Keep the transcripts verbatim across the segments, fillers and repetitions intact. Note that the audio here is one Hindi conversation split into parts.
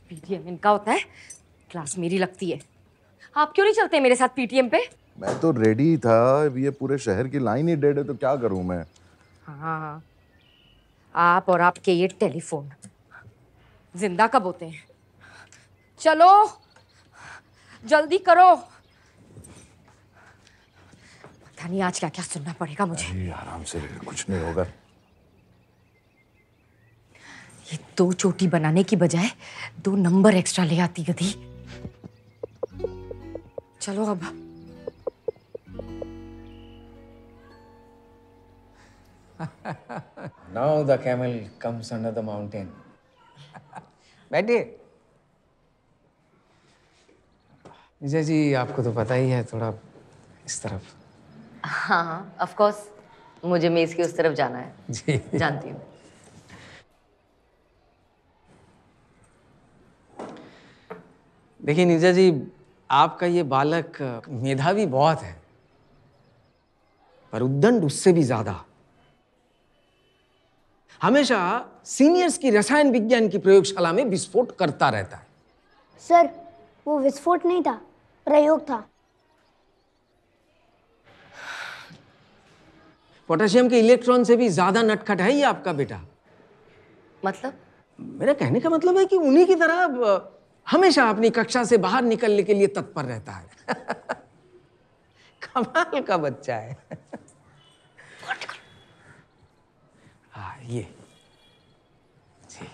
पीटीएम इनका होता है, क्लास मेरी लगती है। आप क्यों नहीं चलते मेरे साथ पीटीएम पे? मैं तो रेडी था, ये पूरे शहर की लाइन ही डेड है तो क्या करूं मैं। हाँ हाँ, आप और आपके ये टेलीफोन जिंदा कब होते हैं? चलो जल्दी करो, पता नहीं आज क्या क्या सुनना पड़ेगा मुझे। आराम से, कुछ नहीं होगा। ये दो चोटी बनाने की बजाय दो नंबर एक्स्ट्रा ले आती गधी। चलो अब। Now the camel comes under the mountain. बैठिए। विजय जी, आपको तो पता ही है, थोड़ा इस तरफ। हाँ ऑफ कोर्स, मुझे मेज की उस तरफ जाना है। जी जानती हूँ। देखिए नीरजा जी, आपका ये बालक मेधावी बहुत है, पर उद्दंड उससे भी ज्यादा। हमेशा सीनियर्स की रसायन विज्ञान की प्रयोगशाला में विस्फोट करता रहता है। सर, वो विस्फोट नहीं था, प्रयोग था। पोटेशियम के इलेक्ट्रॉन से भी ज्यादा नटखट है ये आपका बेटा। मतलब? मेरा कहने का मतलब है कि उन्हीं की तरह हमेशा अपनी कक्षा से बाहर निकलने के लिए तत्पर रहता है। कमाल का बच्चा है। हाँ ये जी।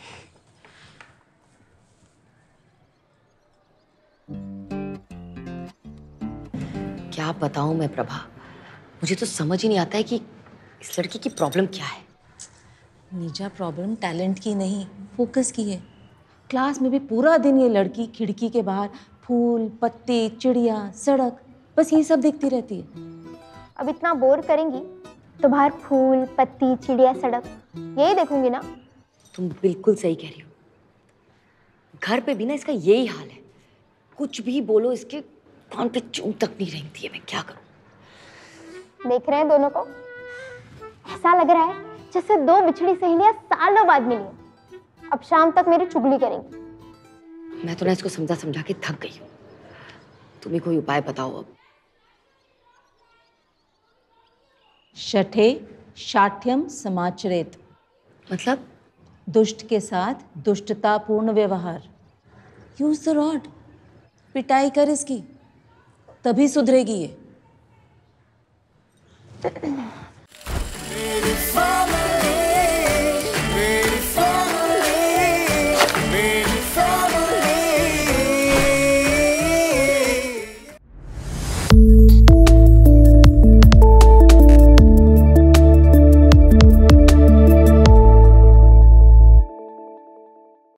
क्या बताऊं मैं प्रभा, मुझे तो समझ ही नहीं आता है कि इस लड़की की प्रॉब्लम क्या है। नीजा, प्रॉब्लम टैलेंट की नहीं, फोकस की है। क्लास में भी पूरा दिन ये लड़की खिड़की के बाहर फूल, पत्ते, चिड़िया, सड़क, बस यही सब देखती रहती है। अब इतना बोर करेंगी तो बाहर फूल, पत्ती, चिड़िया, सड़क यही देखूंगी ना। तुम बिल्कुल सही कह रही हो। घर पे भी ना इसका यही हाल है, कुछ भी बोलो इसके कान पे चूं तक नहीं रेंगती है। मैं क्या करूं? देख रहे हैं दोनों को, ऐसा लग रहा है जैसे दो बिछड़ी सहेलियां सालों बाद मिली हैं। अब शाम तक मेरी चुगली करेंगी। मैं तो ना इसको समझा समझा के थक गई हूँ। तुम्हें कोई उपाय बताओ अब। शठे शाठ्यम समाचरेत, मतलब? दुष्ट के साथ दुष्टतापूर्ण व्यवहार। यूज द रॉड, पिटाई कर इसकी, तभी सुधरेगी ये। मेरी family, मेरी family, मेरी family।